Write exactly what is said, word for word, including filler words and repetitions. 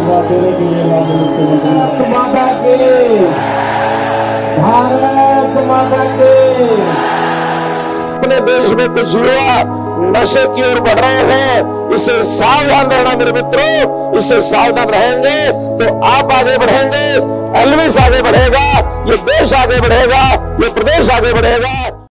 करूंगा तेरे के लिए राज्य मुख्यमंत्री। माता की, भारत माता की। अपने देश में कुछ युवा नशे की ओर बढ़ रहे हैं, इससे सावधान रहना मेरे मित्रों। इससे सावधान रहेंगे तो आप आगे बढ़ेंगे, एल्विस आगे बढ़ेगा, ये देश आगे बढ़ेगा, ये प्रदेश आगे बढ़ेगा।